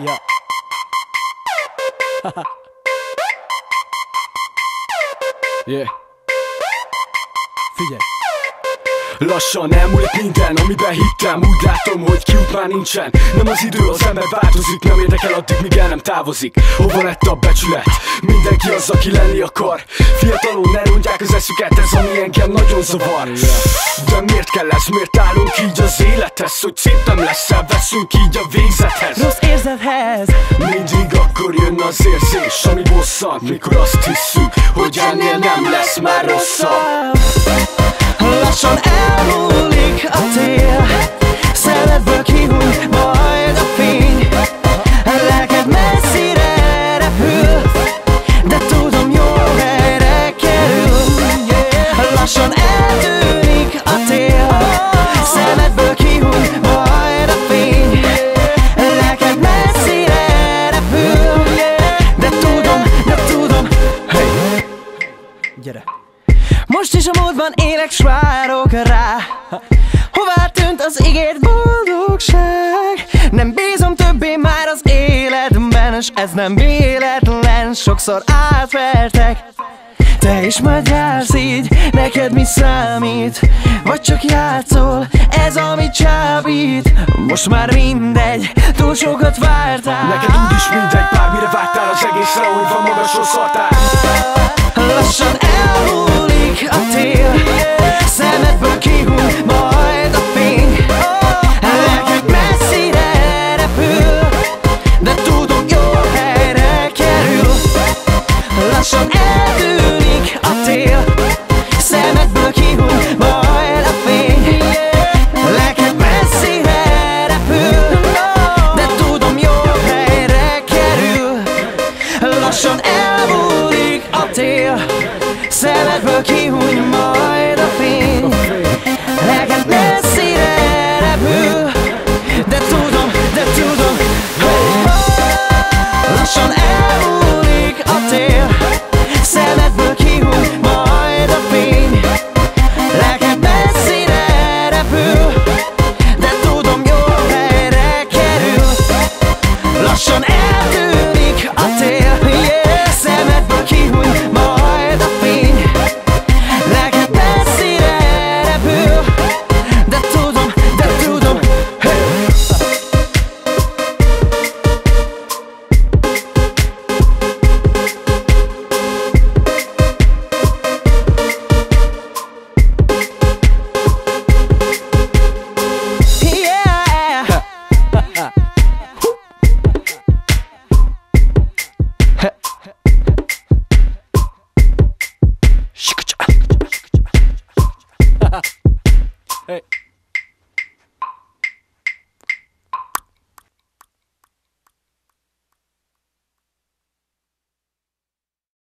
Ja. Yeah. Figyelj! Lassan elmúlik minden, amiben hittem. Úgy látom, hogy kiút már nincsen. Nem az idő, az ember változik. Nem érdekel addig, míg el nem távozik. Hova lett a becsület? Mindenki az, aki lenni akar. Fiatalon ne rondják az eszüket, ez ami engem nagyon zavar. De miért kell ez? Miért állunk így az élethez? Hogy szép nem leszel, veszünk így a végzethez. Rossz érzethez mindig akkor jön az érzés, ami bosszant, mikor azt hiszük, hogy ennél nem lesz már rosszabb. Lassan elmúlik a tél, szemedből kihúny majd a fény. Lelked messzire repül, de tudom, jó helyre kerül. Lassan eltűnik a tél, szemedből kihúny majd a fény. Lelked messzire repül, de tudom. Hey! Gyere! Most is a módban élek, s várok rá. Hová tűnt az ígért boldogság? Nem bízom többé már az életben, s ez nem véletlen, sokszor átvertek. Te is majd jársz így, neked mi számít? Vagy csak játszol, ez ami csábít? Most már mindegy, túl sokat vártál. Neked úgyis mindegy, bármire vágytál az egészre, hogy van magasról szartál. Lassan elmúlik a tél, szemedből ki